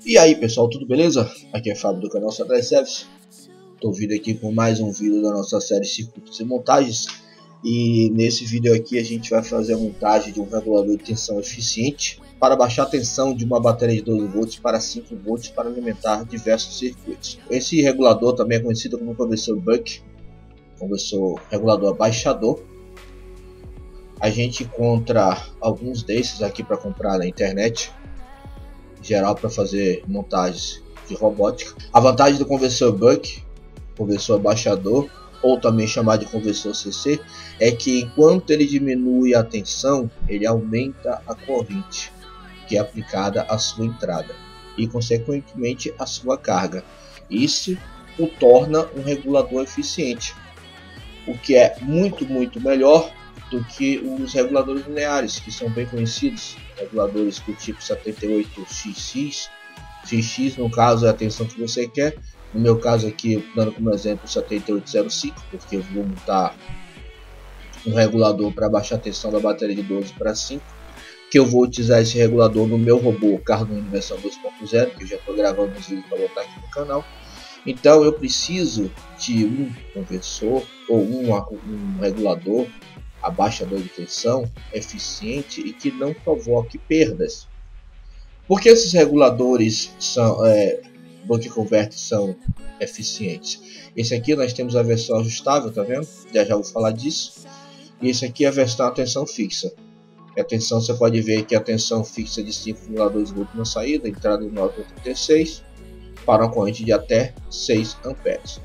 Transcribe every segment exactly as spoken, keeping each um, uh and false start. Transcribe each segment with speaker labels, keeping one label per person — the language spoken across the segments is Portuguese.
Speaker 1: E aí pessoal, tudo beleza? Aqui é Fábio do canal Sadrai Service. Estou vindo aqui com mais um vídeo da nossa série Circuitos e Montagens. E nesse vídeo aqui a gente vai fazer a montagem de um regulador de tensão eficiente para baixar a tensão de uma bateria de doze volts para cinco volts para alimentar diversos circuitos. Esse regulador também é conhecido como conversor buck, conversor regulador abaixador. A gente encontra alguns desses aqui para comprar na internet, geral para fazer montagens de robótica. A vantagem do conversor buck, conversor abaixador, ou também chamado de conversor C C, é que enquanto ele diminui a tensão, ele aumenta a corrente que é aplicada à sua entrada e consequentemente a sua carga. Isso o torna um regulador eficiente, o que é muito muito melhor do que os reguladores lineares, que são bem conhecidos, reguladores do tipo setenta e oito X X. X X no caso é a tensão que você quer. No meu caso aqui, dando como exemplo setenta e oito zero cinco, porque eu vou montar um regulador para baixar a tensão da bateria de doze para cinco, que eu vou utilizar esse regulador no meu robô Cargo Universal dois ponto zero, que eu já estou gravando os vídeos para botar aqui no canal. Então eu preciso de um conversor ou um, um regulador abaixador de tensão eficiente e que não provoque perdas. Porque esses reguladores são é, buck converter são eficientes. Esse aqui nós temos a versão ajustável, tá vendo? Já já vou falar disso. E esse aqui é a versão a tensão fixa. A tensão, você pode ver que a tensão fixa de cinco vírgula dois volts na saída, entrada de nove vírgula trinta e seis, para uma corrente de até seis amperes.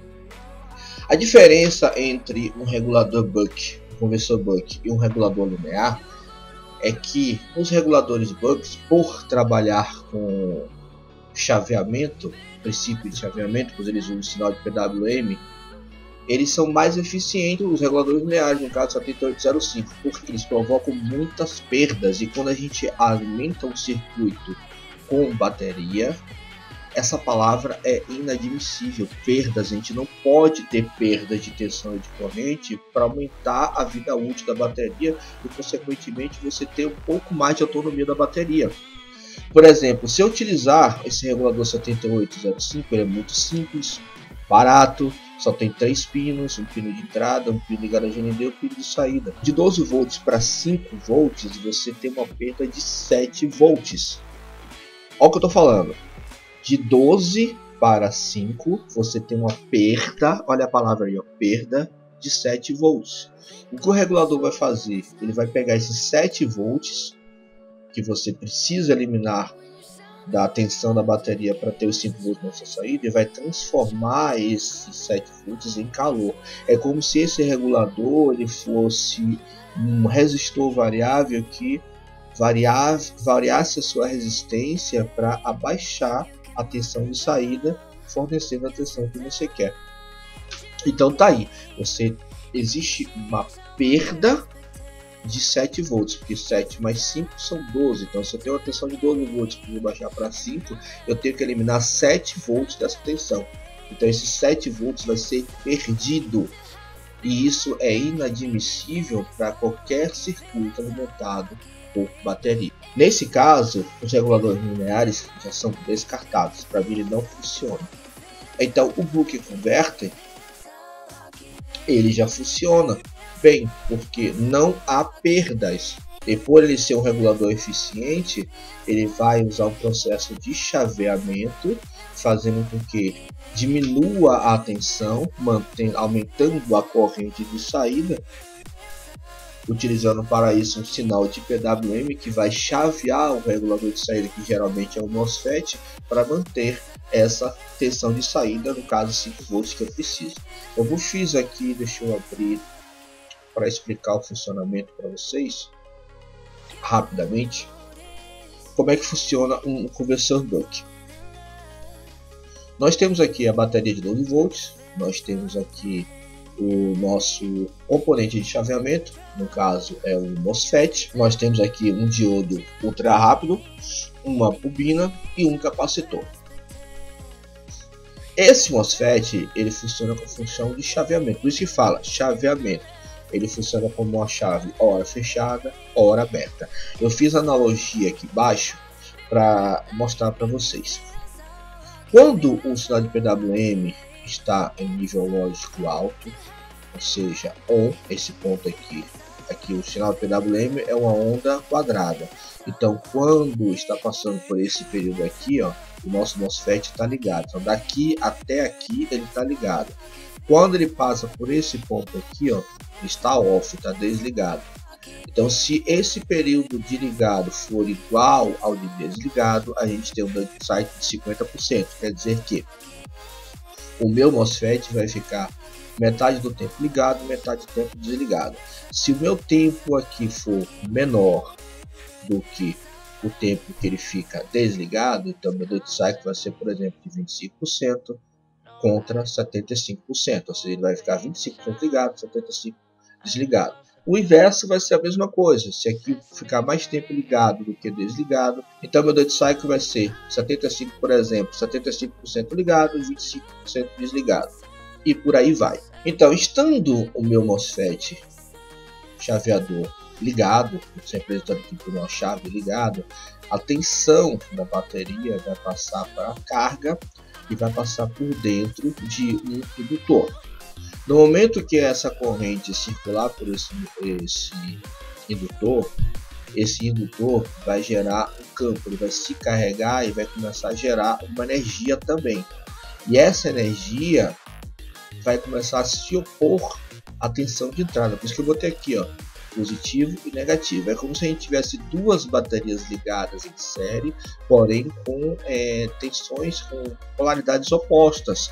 Speaker 1: A diferença entre um regulador buck, um conversor buck e um regulador linear é que os reguladores bucks, por trabalhar com chaveamento, princípio de chaveamento, pois eles usam o sinal de P W M, eles são mais eficientes que os reguladores lineares, no caso setenta e oito zero cinco, porque eles provocam muitas perdas. E quando a gente alimenta um circuito com bateria, essa palavra é inadmissível, perdas. A gente não pode ter perdas de tensão e de corrente para aumentar a vida útil da bateria e consequentemente você ter um pouco mais de autonomia da bateria. Por exemplo, se eu utilizar esse regulador setenta e oito zero cinco, ele é muito simples, barato, só tem três pinos, um pino de entrada, um pino de garagem e um pino de saída. De doze volts para cinco volts você tem uma perda de sete volts. Olha o que eu estou falando. De doze para cinco você tem uma perda, olha a palavra aí, ó, perda de sete volts. O que o regulador vai fazer? Ele vai pegar esses sete volts que você precisa eliminar da tensão da bateria para ter os cinco volts na sua saída e vai transformar esses sete volts em calor. É como se esse regulador ele fosse um resistor variável que variar, variasse a sua resistência para abaixar a tensão de saída, fornecendo a tensão que você quer. Então tá aí, você existe uma perda de sete volts, porque sete mais cinco são doze. Então se eu tenho uma tensão de doze volts para eu baixar para cinco, eu tenho que eliminar sete volts dessa tensão. Então esses sete volts vai ser perdido, e isso é inadmissível para qualquer circuito alimentado por bateria. Nesse caso, os reguladores lineares já são descartados, para mim ele não funciona. Então o buck converter ele já funciona bem, porque não há perdas. E por ele ser um regulador eficiente, ele vai usar um processo de chaveamento, fazendo com que diminua a tensão, mantém, aumentando a corrente de saída, utilizando para isso um sinal de P W M que vai chavear o regulador de saída, que geralmente é o MOSFET, para manter essa tensão de saída, no caso cinco volts que eu preciso. Eu vou fiz aqui, deixa eu abrir para explicar o funcionamento para vocês rapidamente. Como é que funciona um conversor buck? Nós temos aqui a bateria de doze volts, nós temos aqui o nosso componente de chaveamento, no caso é o MOSFET. Nós temos aqui um diodo ultra rápido, uma bobina e um capacitor. Esse MOSFET ele funciona com função de chaveamento, por isso que fala chaveamento. Ele funciona como uma chave hora fechada, hora aberta. Eu fiz a analogia aqui embaixo para mostrar para vocês. Quando o sinal de P W M está em nível lógico alto, ou seja, on, esse ponto aqui, aqui o sinal de P W M é uma onda quadrada. Então, quando está passando por esse período aqui, ó, o nosso MOSFET está ligado. Então, daqui até aqui ele está ligado. Quando ele passa por esse ponto aqui, ó, está off, está desligado. Então, se esse período de ligado for igual ao de desligado, a gente tem um duty cycle de cinquenta por cento. Quer dizer que o meu MOSFET vai ficar metade do tempo ligado, metade do tempo desligado. Se o meu tempo aqui for menor do que o tempo que ele fica desligado, então meu duty cycle vai ser, por exemplo, de vinte e cinco por cento contra setenta e cinco por cento. Ou seja, ele vai ficar vinte e cinco por cento ligado, setenta e cinco por cento desligado. O inverso vai ser a mesma coisa. Se aqui ficar mais tempo ligado do que desligado, então meu duty cycle vai ser setenta e cinco por cento, por exemplo, setenta e cinco por cento ligado e vinte e cinco por cento desligado. E por aí vai. Então, estando o meu MOSFET chaveador ligado, sempre estando aqui por uma chave ligado, a tensão da bateria vai passar para a carga e vai passar por dentro de um indutor. No momento que essa corrente circular por esse, esse indutor, esse indutor vai gerar um campo, ele vai se carregar e vai começar a gerar uma energia também. E essa energia vai começar a se opor à tensão de entrada. Por isso que eu botei aqui, ó, positivo e negativo. É como se a gente tivesse duas baterias ligadas em série, porém com é, tensões, com polaridades opostas.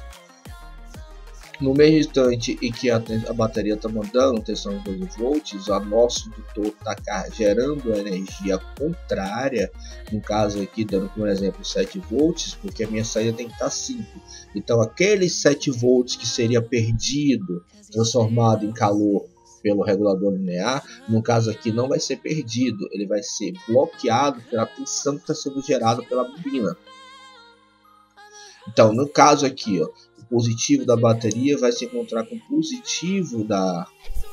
Speaker 1: No mesmo instante em que a, a bateria está mandando tensão de doze volts, o nosso indutor está gerando energia contrária, no caso aqui dando como exemplo sete volts, porque a minha saída tem que estar cinco. Então aqueles sete volts que seria perdido, transformado em calor pelo regulador linear, no caso aqui não vai ser perdido, ele vai ser bloqueado pela tensão que está sendo gerada pela bobina. Então no caso aqui, ó, positivo da bateria vai se encontrar com o positivo da,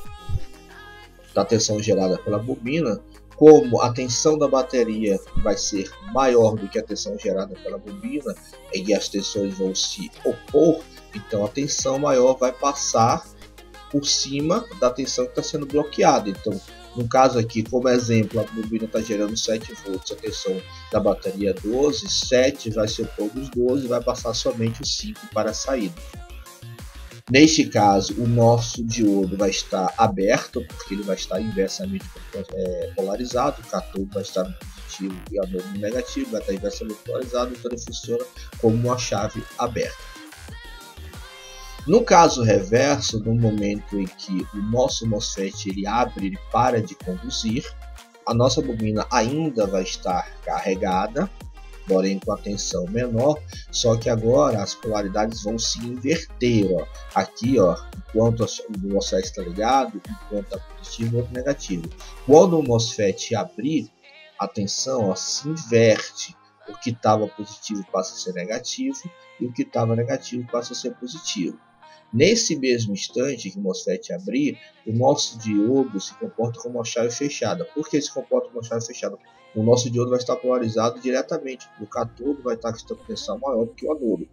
Speaker 1: da tensão gerada pela bobina. Como a tensão da bateria vai ser maior do que a tensão gerada pela bobina e as tensões vão se opor, então a tensão maior vai passar por cima da tensão que está sendo bloqueada. Então, no caso aqui, como exemplo, a bobina está gerando sete volts, a tensão da bateria é doze, sete vai se opor dos doze e vai passar somente os cinco para a saída. Neste caso, o nosso diodo vai estar aberto, porque ele vai estar inversamente é, polarizado, o cátodo vai estar no positivo e a no negativo, vai estar inversamente polarizado, então ele funciona como uma chave aberta. No caso reverso, no momento em que o nosso MOSFET ele abre, ele para de conduzir, a nossa bobina ainda vai estar carregada, porém com a tensão menor, só que agora as polaridades vão se inverter. Ó. Aqui, ó, enquanto o MOSFET está ligado, enquanto é positivo ou negativo. Quando o MOSFET abrir, a tensão ó, se inverte. O que estava positivo passa a ser negativo e o que estava negativo passa a ser positivo. Nesse mesmo instante que o MOSFET abrir, o nosso diodo se comporta como uma chave fechada. Por que se comporta como uma chave fechada? O nosso diodo vai estar polarizado diretamente. O cátodo vai estar com tensão maior do que o anodo.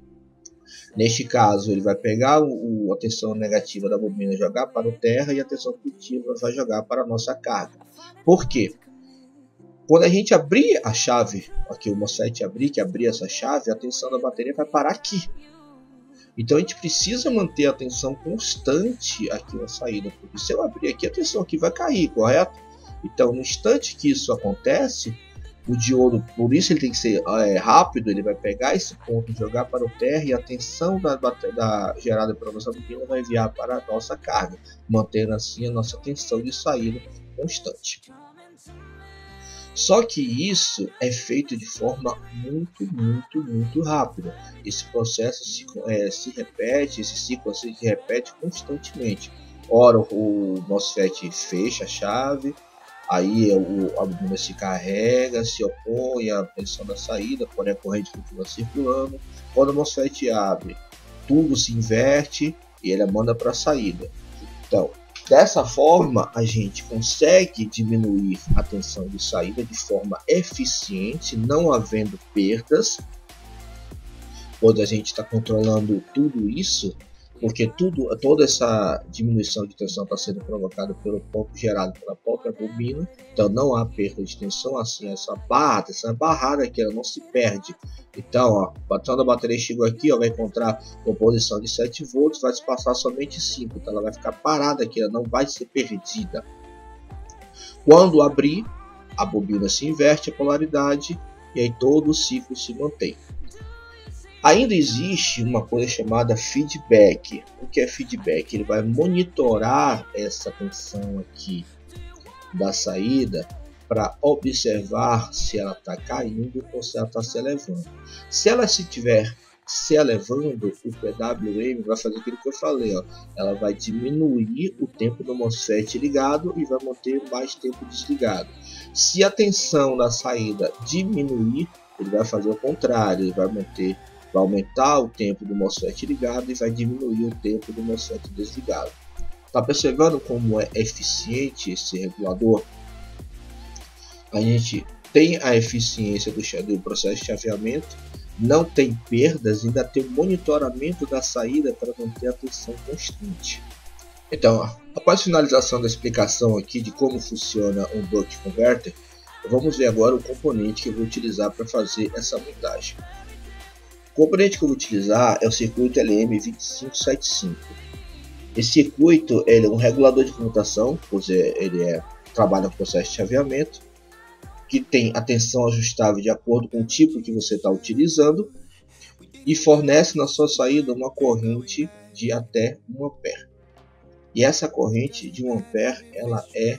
Speaker 1: Neste caso, ele vai pegar o, a tensão negativa da bobina e jogar para o terra, e a tensão positiva vai jogar para a nossa carga. Por quê? Quando a gente abrir a chave, aqui o MOSFET abrir, que abrir essa chave, a tensão da bateria vai parar aqui. Então a gente precisa manter a tensão constante aqui na saída, porque se eu abrir aqui, a tensão aqui vai cair, correto? Então no instante que isso acontece, o diodo, por isso ele tem que ser é, rápido, ele vai pegar esse ponto e jogar para o terra, e a tensão da, da, gerada pela nossa bobina vai enviar para a nossa carga, mantendo assim a nossa tensão de saída constante. Só que isso é feito de forma muito, muito, muito rápida. Esse processo se, é, se repete, esse ciclo se repete constantemente. Ora o MOSFET fecha a chave, aí o, a bobina se carrega, se opõe à tensão da saída, porém a corrente continua circulando. Quando o MOSFET abre, tudo se inverte e ele manda para a saída. Então, Dessa forma, a gente consegue diminuir a tensão de saída de forma eficiente, não havendo perdas, pois a gente está controlando tudo isso, porque tudo, toda essa diminuição de tensão está sendo provocada pelo ponto gerado pela própria bobina, então não há perda de tensão, assim essa barra, essa barrada aqui ela não se perde. Então, ó, quando a bateria chegou aqui, ó, vai encontrar uma posição de sete volts, vai se passar somente cinco, então ela vai ficar parada aqui, ela não vai ser perdida. Quando abrir, a bobina se inverte a polaridade e aí todo o ciclo se mantém. Ainda existe uma coisa chamada feedback. O que é feedback? Ele vai monitorar essa tensão aqui da saída para observar se ela está caindo ou se ela está se elevando. Se ela se estiver se elevando, o P W M vai fazer aquilo que eu falei, ó. Ela vai diminuir o tempo do MOSFET ligado e vai manter mais tempo desligado. Se a tensão da saída diminuir, ele vai fazer o contrário, ele vai manter vai aumentar o tempo do MOSFET ligado e vai diminuir o tempo do MOSFET desligado. Tá percebendo como é eficiente esse regulador? A gente tem a eficiência do, do processo de chaveamento, não tem perdas, ainda tem o monitoramento da saída para manter a tensão constante. Então, após a finalização da explicação aqui de como funciona um buck converter, vamos ver agora o componente que eu vou utilizar para fazer essa montagem. O componente que eu vou utilizar é o circuito L M dois cinco sete cinco. Esse circuito ele é um regulador de comutação, pois ele é, trabalha com processo de chaveamento, que tem a tensão ajustável de acordo com o tipo que você está utilizando e fornece na sua saída uma corrente de até um ampere. E essa corrente de um ampere ela é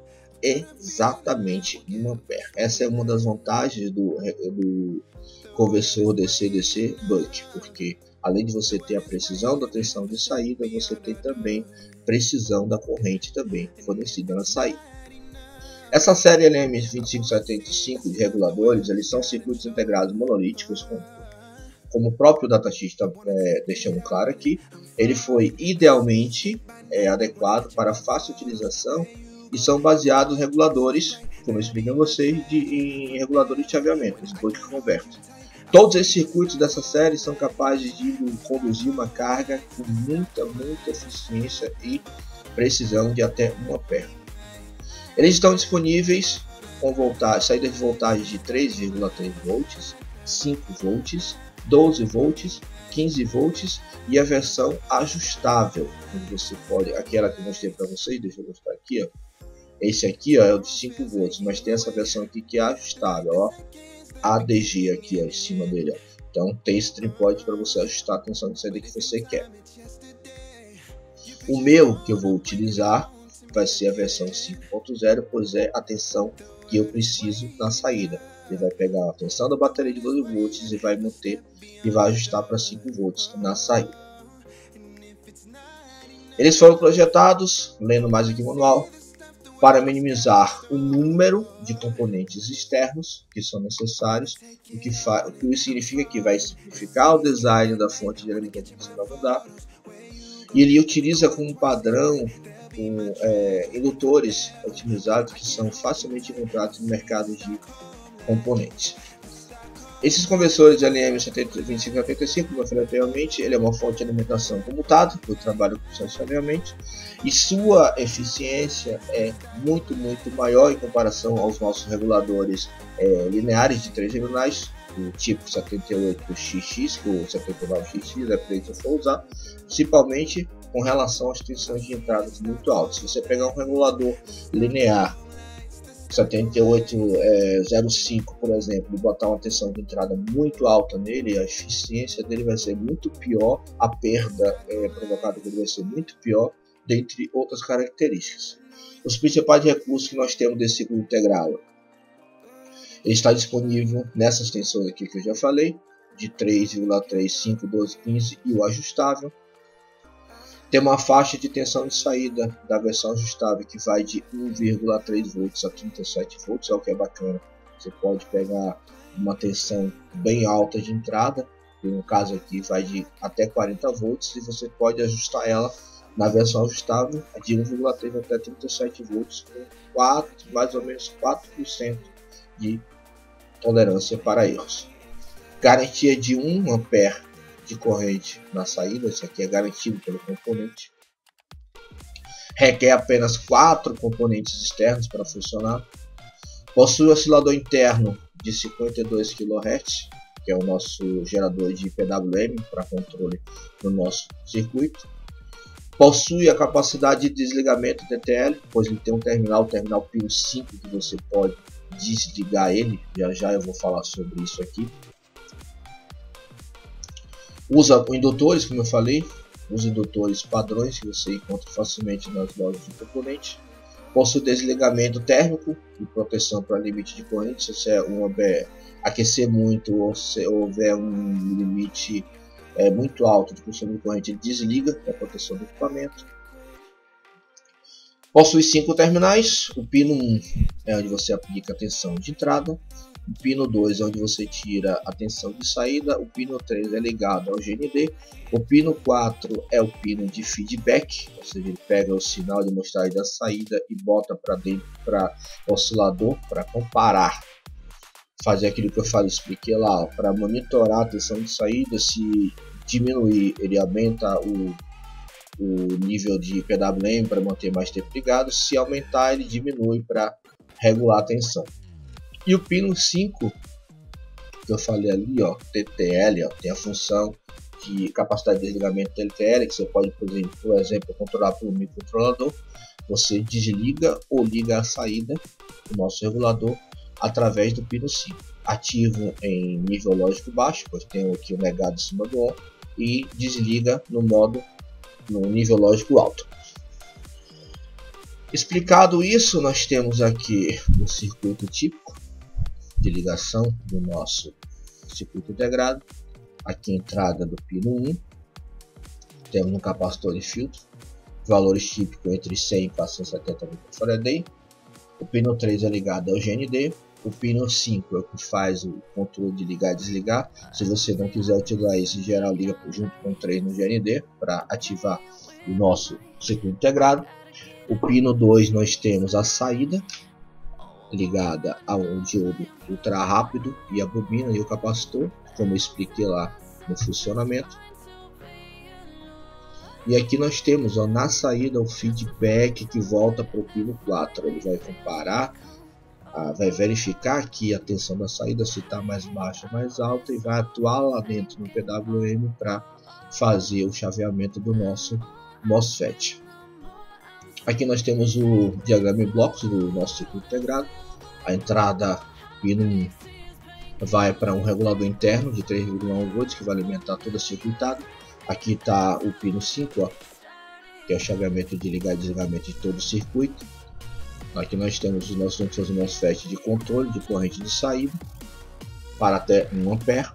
Speaker 1: exatamente um ampere. Essa é uma das vantagens do, do conversor D C D C buck, porque além de você ter a precisão da tensão de saída, você tem também precisão da corrente também fornecida na saída. Essa série L M dois cinco sete cinco de reguladores, eles são circuitos integrados monolíticos, como, como o próprio datasheet está é, deixando claro aqui. Ele foi idealmente é, adequado para fácil utilização e são baseados em reguladores, como eu expliquei a vocês, de, em reguladores de chaveamento, os buck converter. Todos esses circuitos dessa série são capazes de conduzir uma carga com muita, muita eficiência e precisão de até um ampere. Eles estão disponíveis com voltagem, saída de voltagem de três vírgula três volts, cinco volts, doze volts, quinze volts e a versão ajustável, onde você pode, aquela que eu mostrei para vocês, deixa eu mostrar aqui, ó. Esse aqui, ó, é o de cinco volts, mas tem essa versão aqui que é ajustável, ó. A D G aqui, ó, em cima dele, ó. Então tem esse tripode para você ajustar a tensão de saída que você quer. O meu que eu vou utilizar vai ser a versão cinco ponto zero, pois é a tensão que eu preciso na saída. Ele vai pegar a tensão da bateria de doze volts e vai manter e vai ajustar para cinco volts na saída. Eles foram projetados, lendo mais aqui o manual, para minimizar o número de componentes externos que são necessários, o que, o que isso significa que vai simplificar o design da fonte de alimentação que você vai mudar. E ele utiliza como padrão com, é, indutores otimizados que são facilmente encontrados no mercado de componentes. Esses conversores de L M dois cinco sete cinco, como eu falei anteriormente, ele é uma fonte de alimentação comutada, eu trabalho com processo de chaveamento, e sua eficiência é muito, muito maior em comparação aos nossos reguladores é, lineares de três terminais, do tipo setenta e oito X X ou setenta e nove X X, é para isso eu for usar, principalmente com relação às tensões de entradas muito altas. Se você pegar um regulador linear setenta e oito zero cinco, por exemplo, e botar uma tensão de entrada muito alta nele, a eficiência dele vai ser muito pior, a perda é, provocada dele vai ser muito pior, dentre outras características. Os principais recursos que nós temos desse ciclo integral, ele está disponível nessas tensões aqui que eu já falei, de três vírgula três, cinco, doze, quinze e o ajustável. Tem uma faixa de tensão de saída da versão ajustável que vai de um vírgula três volts a trinta e sete volts, é o que é bacana. Você pode pegar uma tensão bem alta de entrada, no caso aqui vai de até quarenta volts, e você pode ajustar ela Na versão ajustável, é de um vírgula três até trinta e sete volts, com quatro, mais ou menos quatro por cento de tolerância para erros. Garantia de um ampere de corrente na saída, isso aqui é garantido pelo componente. Requer apenas quatro componentes externos para funcionar. Possui oscilador interno de cinquenta e dois quilohertz, que é o nosso gerador de P W M para controle do nosso circuito. Possui a capacidade de desligamento T T L, pois ele tem um terminal, o terminal pino cinco, que você pode desligar ele. Já já eu vou falar sobre isso aqui. Usa indutores, como eu falei, os indutores padrões que você encontra facilmente nas lojas de componente. Possui desligamento térmico e proteção para limite de corrente. Se você houver aquecer muito ou se houver um limite é, muito alto de consumo de corrente, ele desliga para proteção do equipamento. Possui cinco terminais. O pino um é onde você aplica a tensão de entrada. O pino dois é onde você tira a tensão de saída. O pino três é ligado ao G N D. O pino quatro é o pino de feedback, ou seja, ele pega o sinal de mostragem da saída e bota para dentro para o oscilador para comparar, fazer aquilo que eu falei, expliquei lá, para monitorar a tensão de saída. Se diminuir, ele aumenta o, o nível de P W M para manter mais tempo ligado. Se aumentar, ele diminui para regular a tensão. E o pino cinco, que eu falei ali, ó, T T L, ó, tem a função de capacidade de desligamento T T L, que você pode, por exemplo, por exemplo controlar pelo microcontrolador. Você desliga ou liga a saída do nosso regulador através do pino cinco. Ativo em nível lógico baixo, pois tem aqui o negado em cima do on, e desliga no modo no nível lógico alto. Explicado isso, nós temos aqui o circuito típico de ligação do nosso circuito integrado. Aqui a entrada do pino um, temos um capacitor de filtro, valores típicos entre cem e quatrocentos e setenta microfarad. O pino três é ligado ao G N D. O pino cinco é o que faz o controle de ligar e desligar. Se você não quiser utilizar isso, em geral liga junto com o três no G N D para ativar o nosso circuito integrado. O pino dois nós temos a saída ligada ao diodo ultra rápido e a bobina e o capacitor, como eu expliquei lá no funcionamento. E aqui nós temos, ó, na saída o feedback que volta para o pino quatro. Ele vai comparar, ah, vai verificar aqui a tensão da saída, se está mais baixa ou mais alta, e vai atuar lá dentro no P W M para fazer o chaveamento do nosso MOSFET. Aqui nós temos o diagrama em blocos do nosso circuito integrado. A entrada pino um vai para um regulador interno de três vírgula um volts que vai alimentar toda a circuitada. Aqui está o pino cinco, ó, que é o chaveamento de ligar e desligamento de todo o circuito. Aqui nós temos os nossos sensores MOSFET de controle de corrente de saída para até um ampere.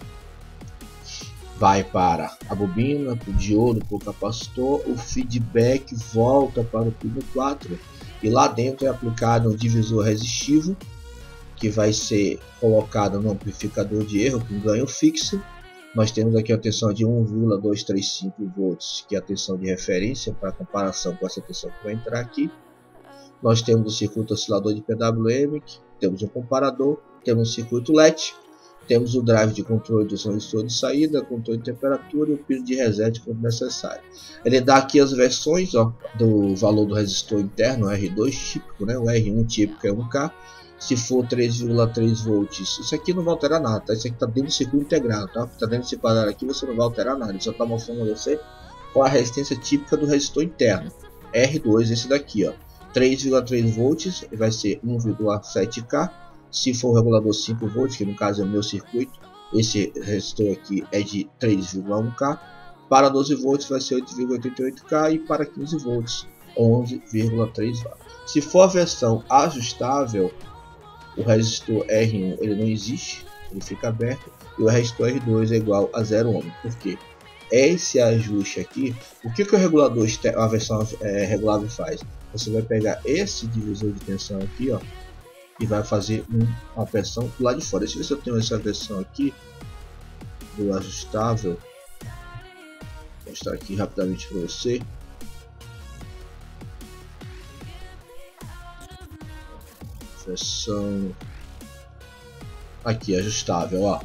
Speaker 1: Vai para a bobina, para o diodo, para o capacitor. O feedback volta para o pino quatro e lá dentro é aplicado um divisor resistivo que vai ser colocado no amplificador de erro com ganho fixo. Nós temos aqui a tensão de um vírgula duzentos e trinta e cinco volts, que é a tensão de referência para comparação com essa tensão que vai entrar aqui. Nós temos o circuito oscilador de P W M, temos um comparador, temos um circuito L E D, temos o drive de controle do transistor de saída, controle de temperatura e o pino de reset quando necessário. Ele dá aqui as versões, ó, do valor do resistor interno, o R dois típico, né? O R um típico é um K. Se for três vírgula três volts, isso aqui não vai alterar nada, tá? Isso aqui está dentro do circuito integrado, tá? Está dentro desse quadrado aqui, você não vai alterar nada, ele só está mostrando a você qual a resistência típica do resistor interno. R dois, esse daqui, ó, três vírgula três volts, vai ser um vírgula sete K. Se for o regulador cinco volts, que no caso é o meu circuito, esse resistor aqui é de três vírgula um K. Para doze volts vai ser oito vírgula oitenta e oito K e para quinze volts onze vírgula três Watt. Se for a versão ajustável, o resistor R um ele não existe, ele fica aberto, e o resistor R dois é igual a zero ohm. Por quê? Esse ajuste aqui, o que, que o regulador, a versão é, regulável faz? Você vai pegar esse divisor de tensão aqui, ó, e vai fazer um, uma pressão lá de fora. Deixa eu ver se eu tenho essa versão aqui do ajustável. Vou mostrar aqui rapidamente para você. versão aqui ajustável, ó.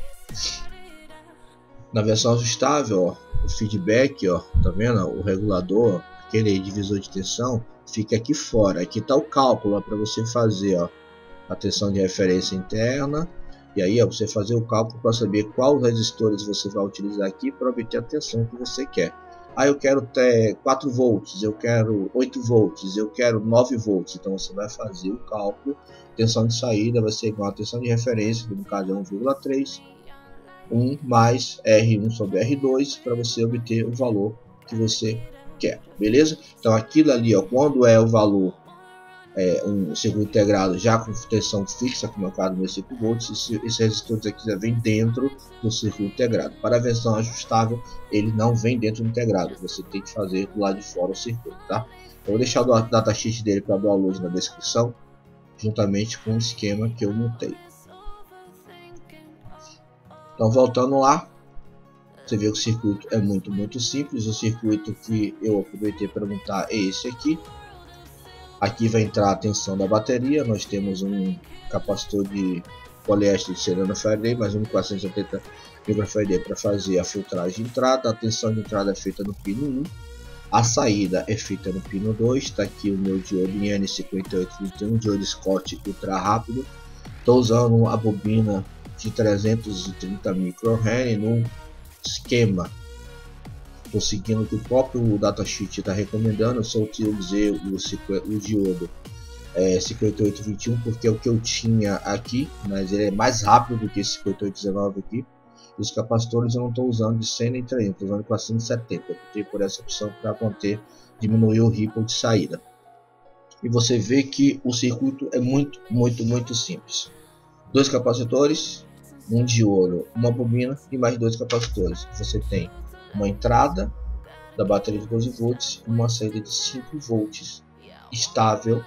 Speaker 1: Na versão ajustável, ó, o feedback, ó, tá vendo? O regulador, aquele divisor de tensão, fica aqui fora. Aqui tá o cálculo para você fazer, ó, a tensão de referência interna. E aí, ó, você fazer o cálculo para saber quais resistores você vai utilizar aqui para obter a tensão que você quer. Ah, eu quero ter quatro volts, eu quero oito volts, eu quero nove volts. Então você vai fazer o cálculo. Tensão de saída vai ser igual a tensão de referência, que no caso é um vírgula três. um mais R um sobre R dois para você obter o valor que você quer, beleza? Então aquilo ali, ó, quando é o valor é, um circuito integrado já com tensão fixa, como é o caso do cinco volts, esse, esse resistor aqui já vem dentro do circuito integrado. Para a versão ajustável, ele não vem dentro do integrado, você tem que fazer do lado de fora o circuito, tá? Eu vou deixar o datasheet dele para download na descrição, juntamente com o esquema que eu montei. Então, voltando lá, você vê que o circuito é muito, muito simples. O circuito que eu aproveitei para montar é esse aqui. Aqui vai entrar a tensão da bateria. Nós temos um capacitor de poliéster de cerâmica Faraday, mais um quatrocentos e oitenta microfarad para fazer a filtragem de entrada. A tensão de entrada é feita no pino um. A saída é feita no pino dois. Está aqui o meu diodo N cinquenta e oito vinte e um, diodo Scott ultra rápido. Estou usando a bobina de trezentos e trinta microfarad no esquema. Estou seguindo o que o próprio datasheet está recomendando. Eu só utilizei o, o diodo é, cinquenta e oito vinte e um porque é o que eu tinha aqui, mas ele é mais rápido do que esse cinquenta e oito dezenove aqui. Os capacitores eu não estou usando de cem nem trezentos, estou usando quatrocentos e setenta. Eu optei por essa opção para manter, diminuir o ripple de saída. E você vê que o circuito é muito, muito, muito simples. Dois capacitores, um diodo, uma bobina e mais dois capacitores. Você tem uma entrada da bateria de doze volts e uma saída de cinco volts estável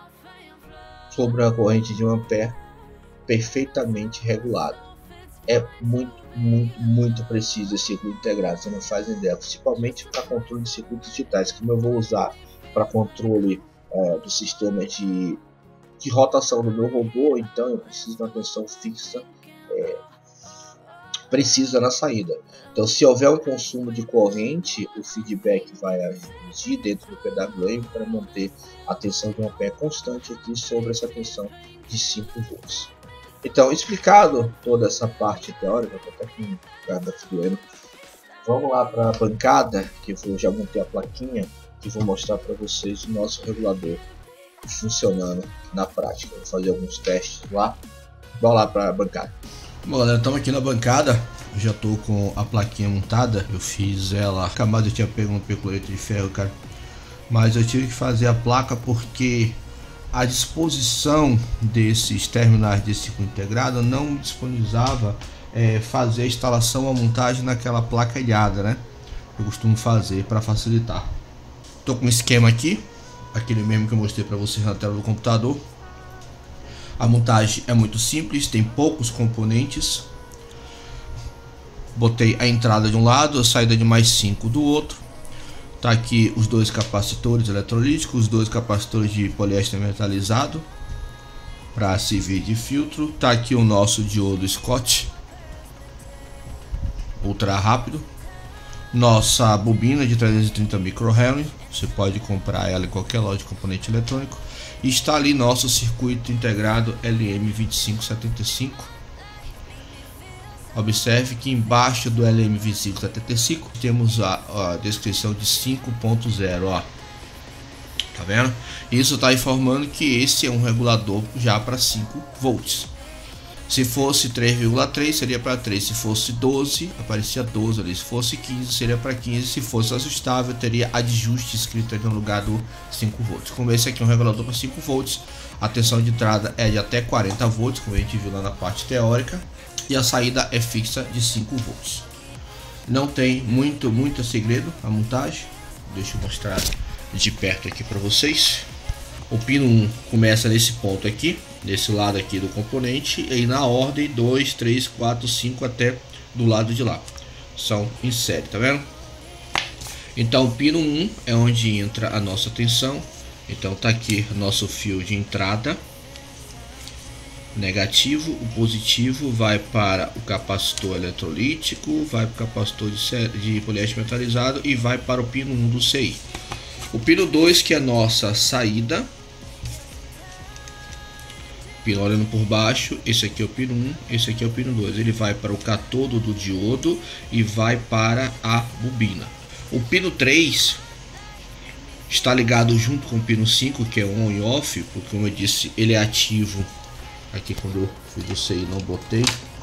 Speaker 1: sobre uma corrente de um ampere perfeitamente regulado. É muito, muito, muito preciso esse circuito integrado, você não faz ideia, principalmente para controle de circuitos digitais, como eu vou usar para controle é, do sistema de, de rotação do meu robô. Então eu preciso de uma tensão fixa é, precisa na saída. Então, se houver um consumo de corrente, o feedback vai agir dentro do P W M para manter a tensão de um ampere constante aqui sobre essa tensão de cinco volts. Então, explicado toda essa parte teórica, estou até com o cara aqui doendo. Vamos lá para a bancada, que eu já montei a plaquinha e vou mostrar para vocês o nosso regulador funcionando na prática. Vou fazer alguns testes lá. Vamos lá para a bancada.
Speaker 2: Bom, galera, estamos aqui na bancada. Eu já tô com a plaquinha montada. Eu fiz ela, camada eu tinha pego um percloreto de ferro, cara, mas eu tive que fazer a placa porque a disposição desses terminais desse circuito integrado não disponibilizava é, fazer a instalação, a montagem naquela placa ilhada, né? Eu costumo fazer para facilitar. Tô com um esquema aqui, aquele mesmo que eu mostrei para vocês na tela do computador. A montagem é muito simples, tem poucos componentes. Botei a entrada de um lado, a saída de mais cinco do outro. Tá aqui os dois capacitores eletrolíticos, os dois capacitores de poliéster metalizado para servir de filtro. Tá aqui o nosso diodo Scott ultra rápido. Nossa bobina de trezentos e trinta microfarad, você pode comprar ela em qualquer loja de componente eletrônico. E está ali nosso circuito integrado L M vinte e cinco setenta e cinco. Observe que embaixo do L M vinte e cinco setenta e cinco temos a, a descrição de cinco ponto zero, ó. Tá vendo? Isso está informando que esse é um regulador já para cinco volts. Se fosse três vírgula três seria para três, se fosse doze aparecia doze ali, se fosse quinze seria para quinze, se fosse ajustável teria adjuste escrito no lugar do cinco volts. Como esse aqui é um regulador para cinco volts, a tensão de entrada é de até quarenta volts, como a gente viu lá na parte teórica, e a saída é fixa de cinco volts. Não tem muito, muito segredo a montagem. Deixa eu mostrar de perto aqui para vocês. O pino um começa nesse ponto aqui, desse lado aqui do componente, e aí na ordem dois, três, quatro, cinco até do lado de lá. São em série, tá vendo? Então o pino um é onde entra a nossa tensão. Então tá aqui nosso fio de entrada, negativo, o positivo vai para o capacitor eletrolítico, vai para o capacitor de, de poliéster metalizado e vai para o pino um do C I. O pino dois, que é a nossa saída, pino olhando por baixo, esse aqui é o pino um, esse aqui é o pino dois, ele vai para o cátodo do diodo e vai para a bobina. O pino três está ligado junto com o pino cinco, que é on e off, porque como eu disse, ele é ativo. Aqui quando eu fiz o C I não botei,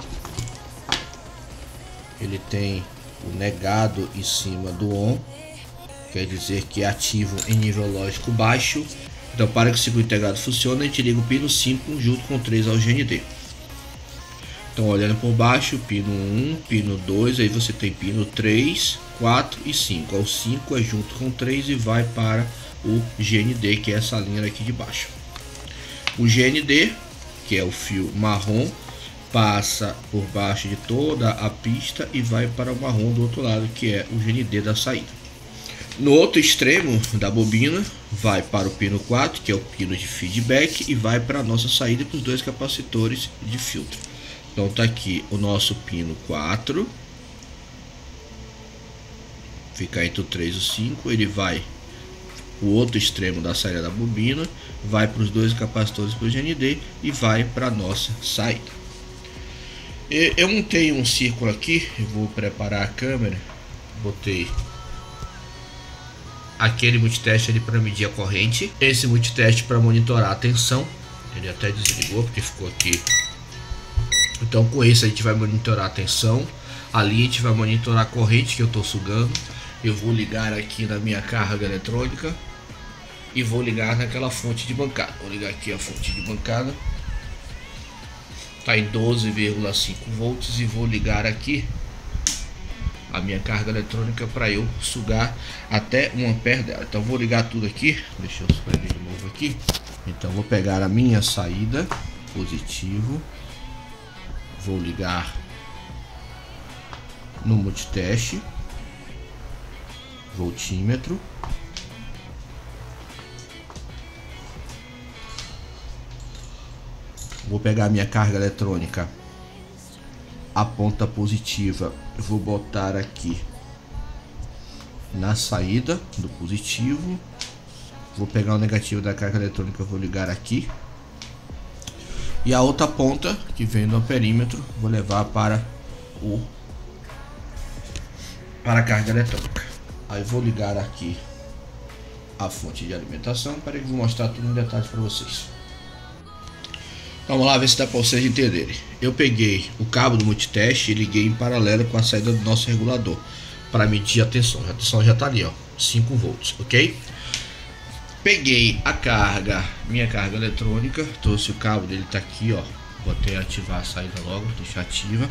Speaker 2: ele tem o negado em cima do on, quer dizer que é ativo em nível lógico baixo. Então, para que o circuito integrado funcione, a gente liga o pino cinco junto com três ao G N D. Então, olhando por baixo, pino um, pino dois, aí você tem pino três, quatro e cinco. O cinco é junto com três e vai para o G N D, que é essa linha aqui de baixo. O G N D, que é o fio marrom, passa por baixo de toda a pista e vai para o marrom do outro lado, que é o G N D da saída. No outro extremo da bobina, vai para o pino quatro, que é o pino de feedback, e vai para a nossa saída para os dois capacitores de filtro. Então tá aqui o nosso pino quatro, fica entre o três e o cinco, ele vai o outro extremo da saída da bobina, vai para os dois capacitores para o G N D e vai para a nossa saída. Eu montei um círculo aqui, eu vou preparar a câmera, botei aquele multiteste ali para medir a corrente, esse multiteste para monitorar a tensão, ele até desligou porque ficou aqui. Então com esse a gente vai monitorar a tensão, ali a gente vai monitorar a corrente que eu estou sugando. Eu vou ligar aqui na minha carga eletrônica e vou ligar naquela fonte de bancada. Vou ligar aqui a fonte de bancada, está em doze vírgula cinco volts, e vou ligar aqui a minha carga eletrônica para eu sugar até um ampere dela. Então vou ligar tudo aqui, deixa eu escrever de novo aqui. Então vou pegar a minha saída, positivo, vou ligar no multiteste, voltímetro, vou pegar a minha carga eletrônica, a ponta positiva vou botar aqui na saída do positivo, vou pegar o negativo da carga eletrônica, vou ligar aqui, e a outra ponta que vem no perímetro vou levar para o para a carga eletrônica. Aí vou ligar aqui a fonte de alimentação, para que eu vou mostrar tudo em detalhes para vocês. Vamos lá ver se dá para vocês entenderem. Eu peguei o cabo do multiteste e liguei em paralelo com a saída do nosso regulador para medir a tensão. A tensão já está ali, ó, cinco volts, ok? Peguei a carga, minha carga eletrônica, trouxe o cabo dele, tá aqui, ó. Botei ativar a saída logo, deixar ativa.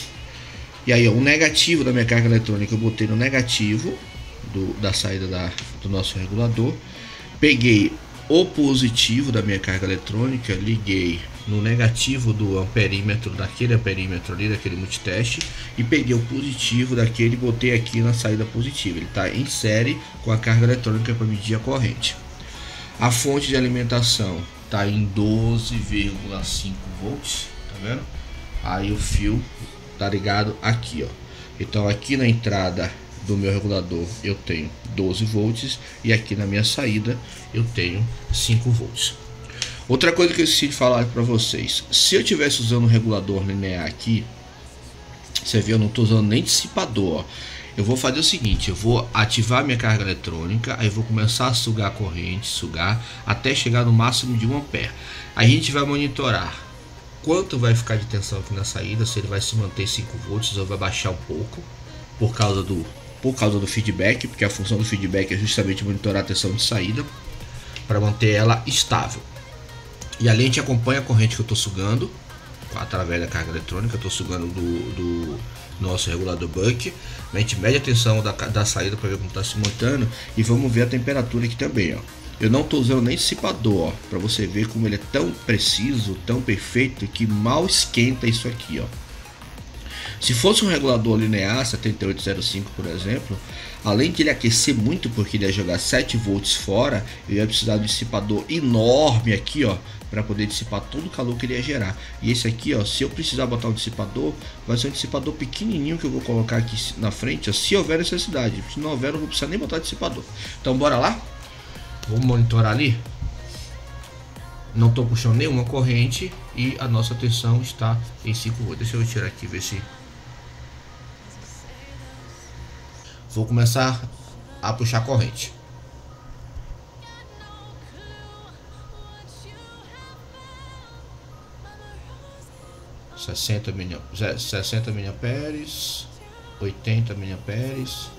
Speaker 2: E aí, ó, o negativo da minha carga eletrônica eu botei no negativo do, da saída da, do nosso regulador. Peguei o positivo da minha carga eletrônica, liguei no negativo do amperímetro, daquele amperímetro ali, daquele multiteste, e peguei o positivo daquele e botei aqui na saída positiva. Ele está em série com a carga eletrônica para medir a corrente. A fonte de alimentação está em doze vírgula cinco volts, tá vendo? Aí o fio tá ligado aqui, ó. Então aqui na entrada do meu regulador eu tenho doze volts e aqui na minha saída eu tenho cinco volts. Outra coisa que eu esqueci de falar para vocês, se eu tivesse usando um regulador linear aqui, você vê, eu não estou usando nem dissipador, ó. Eu vou fazer o seguinte, eu vou ativar minha carga eletrônica, aí vou começar a sugar a corrente, sugar até chegar no máximo de um ampere. Aí a gente vai monitorar quanto vai ficar de tensão aqui na saída, se ele vai se manter cinco volts ou vai baixar um pouco por causa do por causa do feedback, porque a função do feedback é justamente monitorar a tensão de saída para manter ela estável. E ali a gente acompanha a corrente que eu estou sugando através da carga eletrônica. Eu estou sugando do, do nosso regulador buck. A gente mede a tensão da, da saída para ver como está se montando e vamos ver a temperatura aqui também, ó. Eu não estou usando nem dissipador, ó, para você ver como ele é tão preciso, tão perfeito, que mal esquenta isso aqui, ó. Se fosse um regulador linear setenta e oito zero cinco, por exemplo, além de ele aquecer muito porque ele ia jogar sete volts fora, eu ia precisar de um dissipador enorme aqui, ó, para poder dissipar todo o calor que ele ia gerar. E esse aqui, ó, se eu precisar botar um dissipador, vai ser um dissipador pequenininho que eu vou colocar aqui na frente, ó, se houver necessidade. Se não houver, eu não vou precisar nem botar dissipador. Então bora lá? Vamos monitorar ali. Não estou puxando nenhuma corrente e a nossa tensão está em cinco volts. Deixa eu tirar aqui, ver se... Vou começar a puxar a corrente. sessenta miliamperes, oitenta miliamperes,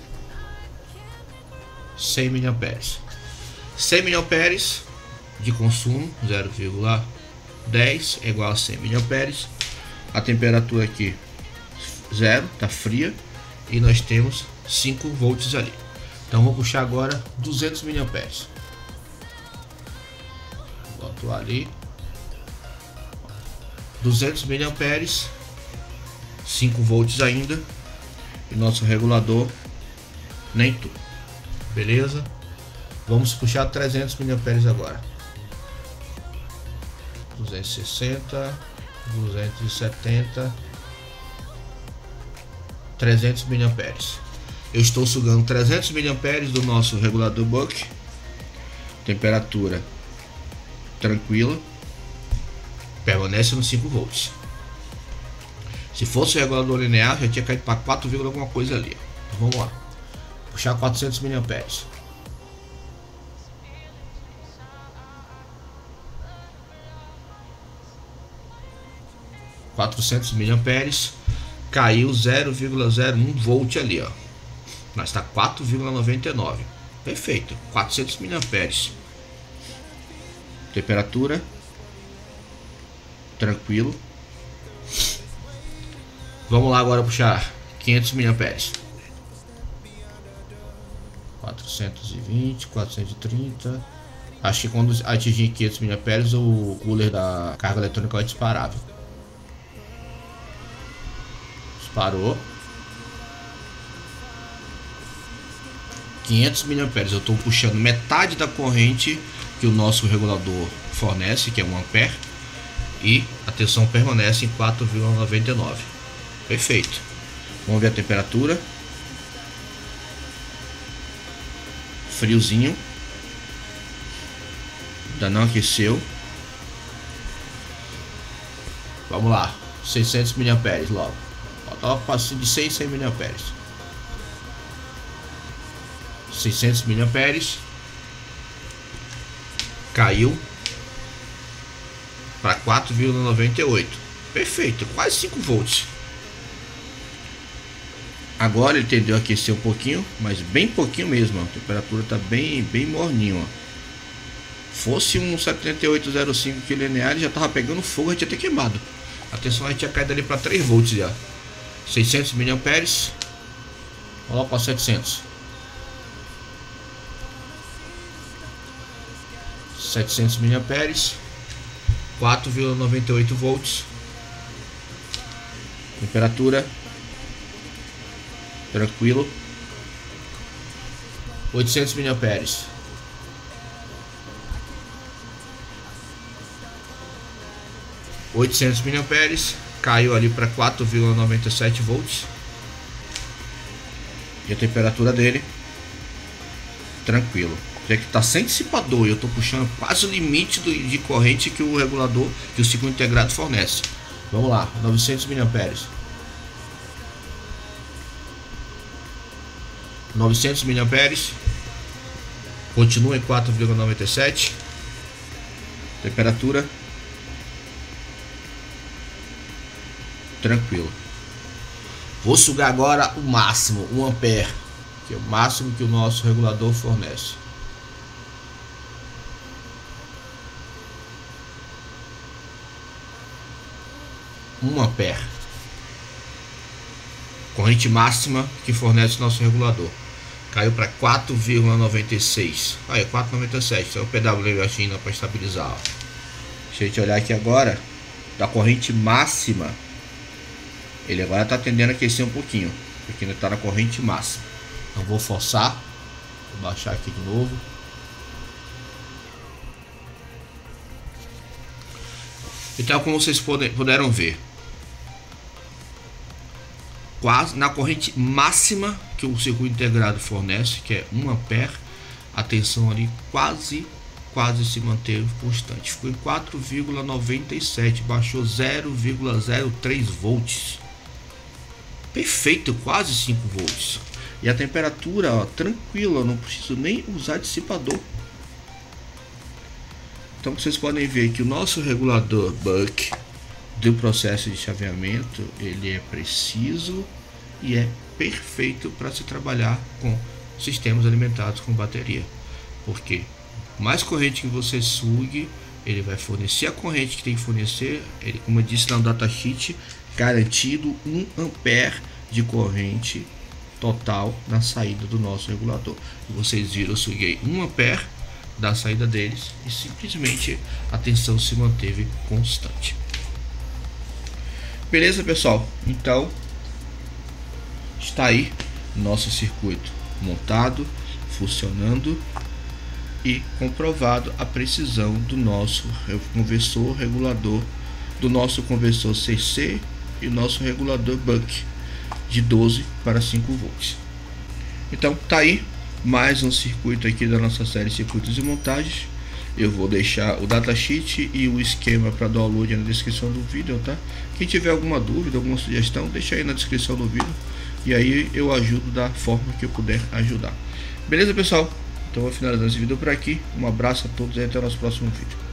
Speaker 2: cem miliamperes. cem miliamperes de consumo, zero vírgula dez é igual a cem miliamperes. A temperatura aqui zero, tá fria, e nós temos cinco volts ali. Então vou puxar agora duzentos miliamperes. Boto ali duzentos miliamperes, cinco volts ainda, e nosso regulador nem tudo. Beleza? Vamos puxar trezentos miliamperes agora. duzentos e sessenta, duzentos e setenta, trezentos miliamperes. Eu estou sugando trezentos miliamperes do nosso regulador Buck. Temperatura tranquila. Permanece nos cinco volts. Se fosse o regulador linear, já tinha caído para quatro, alguma coisa ali. Então vamos lá. Puxar quatrocentos miliamperes. quatrocentos miliamperes. Caiu zero vírgula zero um volt ali, ó. Mas está quatro vírgula noventa e nove. Perfeito. quatrocentos miliamperes. Temperatura tranquilo. Vamos lá agora puxar quinhentos miliamperes. quatrocentos e vinte, quatrocentos e trinta. Acho que quando atingir quinhentos miliamperes o cooler da carga eletrônica vai disparar. Disparou. quinhentos miliamperes. Eu estou puxando metade da corrente que o nosso regulador fornece, que é um ampere. E a tensão permanece em quatro vírgula noventa e nove. Perfeito. Vamos ver a temperatura. Friozinho. Ainda não aqueceu. Vamos lá. seiscentos miliamperes logo. Falta passando de cem a cem miliamperes. seiscentos miliamperes. Caiu para quatro vírgula noventa e oito. Perfeito, quase cinco volts. Agora ele tendeu a aquecer um pouquinho, mas bem pouquinho mesmo. A temperatura está bem, bem morninho. Ó. Fosse um setenta e oito zero cinco que linear, ele já estava pegando fogo, a gente ia ter queimado. A tensão a gente tinha caído ali para três volts já. seiscentos miliamperes. Vamos lá para setecentos. setecentos miliamperes. quatro vírgula noventa e oito volts. Temperatura tranquilo. oitocentos miliamperes. oitocentos miliamperes. Caiu ali para quatro vírgula noventa e sete volts. E a temperatura dele tranquilo. Já que está sem dissipador e eu estou puxando quase o limite do, de corrente que o regulador, que o ciclo integrado fornece. Vamos lá, novecentos miliamperes. novecentos miliamperes. Continua em quatro vírgula noventa e sete. Temperatura tranquilo. Vou sugar agora o máximo, um ampere, que é o máximo que o nosso regulador fornece. um ampere. Corrente máxima que fornece o nosso regulador. Caiu para quatro vírgula noventa e seis. Aí, quatro vírgula noventa e sete. Então o P W M China para estabilizar. Ó. Deixa eu te olhar aqui agora. Da corrente máxima. Ele agora está tendendo a aquecer um pouquinho. Porque ainda está na corrente máxima. Então vou forçar. Vou baixar aqui de novo. Então, como vocês puderam ver, quase na corrente máxima que o circuito integrado fornece, que é um ampere, a tensão ali quase quase se manteve constante, ficou em quatro vírgula noventa e sete, baixou zero vírgula zero três volts, perfeito, quase cinco volts. E a temperatura, ó, tranquila, não preciso nem usar dissipador. Então vocês podem ver que o nosso regulador buck do processo de chaveamento, ele é preciso e é perfeito para se trabalhar com sistemas alimentados com bateria, porque mais corrente que você sugue, ele vai fornecer a corrente que tem que fornecer. Ele, como eu disse no datasheet, garantido um ampere de corrente total na saída do nosso regulador. E vocês viram, eu suguei um ampere da saída deles e simplesmente a tensão se manteve constante. Beleza, pessoal? Então está aí nosso circuito montado, funcionando e comprovado a precisão do nosso conversor regulador, do nosso conversor C C e nosso regulador buck de doze para cinco volts. Então tá aí mais um circuito aqui da nossa série circuitos e montagens. Eu vou deixar o datasheet e o esquema para download na descrição do vídeo, tá? Quem tiver alguma dúvida, alguma sugestão, deixa aí na descrição do vídeo e aí eu ajudo da forma que eu puder ajudar. Beleza, pessoal? Então vou finalizar esse vídeo por aqui. Um abraço a todos e até o nosso próximo vídeo.